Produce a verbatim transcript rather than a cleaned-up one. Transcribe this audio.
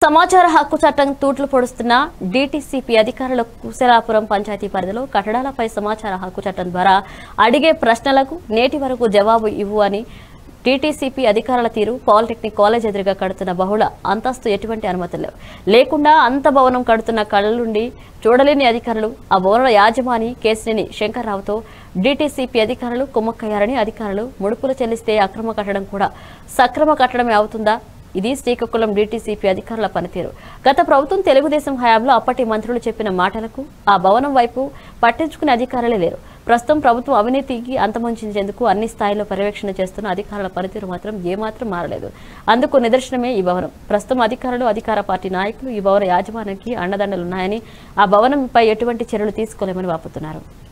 సమాచార హక్కు చట్టం తూట్లు పొడుస్తున్న డీటీసీపీ అధికారుల కుశలాపురం పంచాయతీ పరిధిలో కట్టడాలపై సమాచార హక్కు చట్టం ద్వారా అడిగే ప్రశ్నలకు నేటి వరకు జవాబు ఇవ్వు అని డీటీసీపీ అధికారుల తీరు పాలిటెక్నిక్ కాలేజ్ ఎదురుగా కడుతున్న బహుళ అంతస్తు ఎటువంటి అనుమతులు లేకుండా అంత భవనం కడుతున్న కళ్ళుండి చూడలేని అధికారులు ఆ భవన యాజమాని కేసినేని శంకర్రావుతో డీటీసీపీ అధికారులు కుమ్మక్కయ్యారని అధికారులు ముడుపులు చెల్లిస్తే అక్రమ కట్టడం కూడా సక్రమ కట్టడమే అవుతుందా? ఇది శ్రీకాకుళం డీటీసీపీ అధికారుల పనితీరు. గత ప్రభుత్వం తెలుగుదేశం హయాంలో అప్పటి మంత్రులు చెప్పిన మాటలకు ఆ భవనం వైపు పట్టించుకునే అధికారులే లేరు. ప్రస్తుతం ప్రభుత్వం అవినీతికి అంతమొంచేందుకు అన్ని స్థాయిలో పర్యవేక్షణ చేస్తున్న అధికారుల పనితీరు మాత్రం ఏమాత్రం మారలేదు. అందుకు నిదర్శనమే ఈ భవనం. ప్రస్తుతం అధికారులు అధికార పార్టీ నాయకులు ఈ భవన యాజమాన్యానికి అండదండలున్నాయని ఆ భవనంపై ఎటువంటి చర్యలు తీసుకోలేమని వాపోతున్నారు.